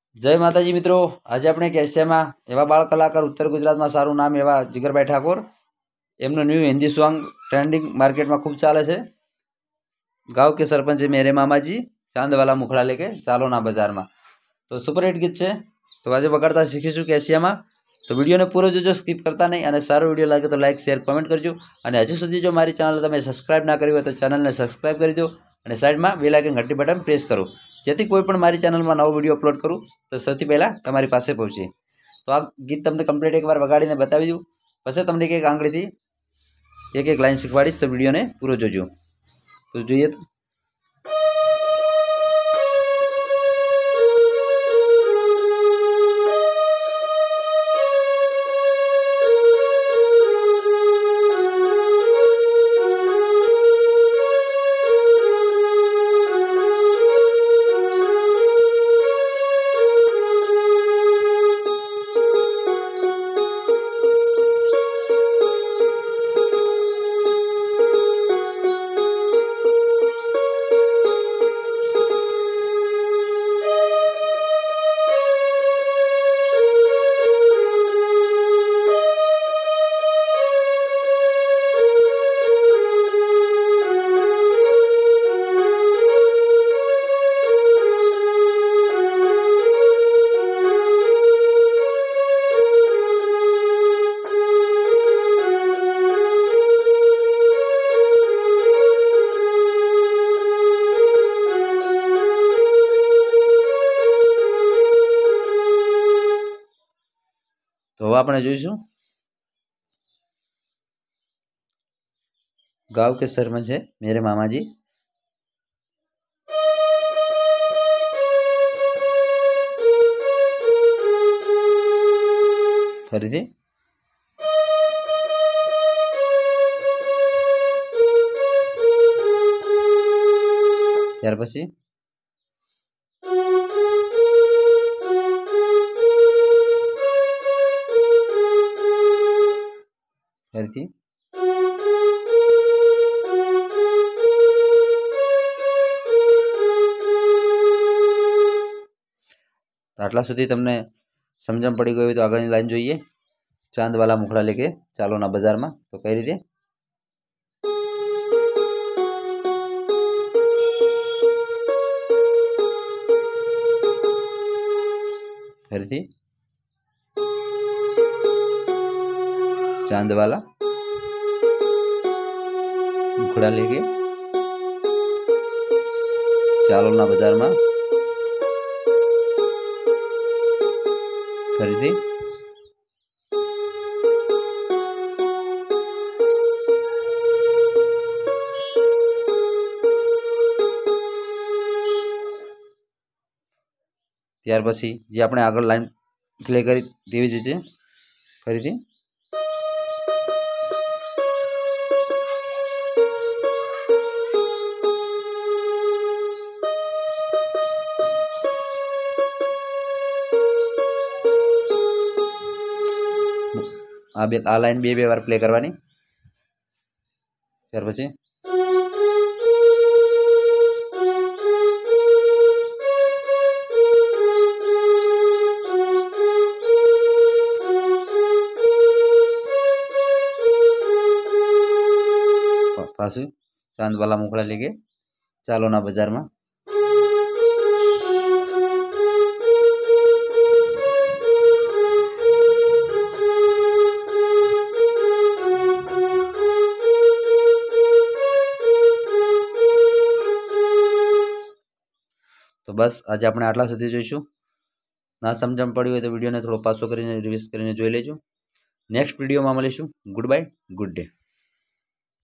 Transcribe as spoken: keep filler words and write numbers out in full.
जय माताजी मित्रों, आज આપણે કેશિયામાં એવા બાળ કલાકાર ઉત્તર ગુજરાતમાં સારું નામ એવા જીગરભાઈ ઠાકોર એમનું ન્યૂ હિન્દી સોંગ ટ્રેન્ડિંગ માર્કેટમાં ખૂબ ચાલે છે। गाँव के सरपंच मेरे मामा जी चांद वाला मुखड़ा लेके चालो ना बाजार में, तो सुपर हिट गीत है। तो आज वगाड़ता शीखीशुं केशियामां। तो वीडियो ने पूरो जोजो, स्कीप करता नहीं। और सारो वीडियो लगे तो लाइक शेर कमेंट करजो। और हजू सुधी जो मारी चैनल तमे सब्सक्राइब ना करी हो तो चैनल ने सब्सक्राइब कर दो। और साइड में बेल आइकन घंटी बटन प्रेस करो, जेथी कोईपण मारी चैनल में नवो वीडियो अपलोड करूँ तो सौथी पहला तमारी पासे पहुँचे। तो आ गीत तमने कम्प्लीट एक बार वगाड़ीने बतावी दूँ, पछी तमने एक आंगळीथी एक एक लाइन शीखवाड़ीश। तो वीडियो ने पूरो जोजो। तो જોઈએ तो तो हवे आपणे जोईशुं गाँव के सरपंच है मेरे मामा जी। फरीथी त्यार पछी फरीथी तो आटला सुधी तमने समझण पड़ी गई तो आगळनी लाइन जोईए। चांद वाला मुखड़ा लेके चालो ना बाजार में। तो कई रीते फरीथी चांद वाला मुखड़ा लेके चालो ना बाजार में। फरीथी त्यार पछी जे आपणे आगळ लाइन प्ले करी तेवी ज छे। फरीथी आ बे आ लाइन बे बे वार प्ले करवानी। त्यार पछी पाछू चांद वाला मुखड़ा लेके चालो ना बाजार में। तो बस आज आपणे आटला सुधी जोईशुं। ना समझण पड़ी हो तो वीडियो ने थोड़ो पाछो करीने रिवीज करीने जोई लेजो। नेक्स्ट वीडियो में मळीशुं। Goodbye, good day.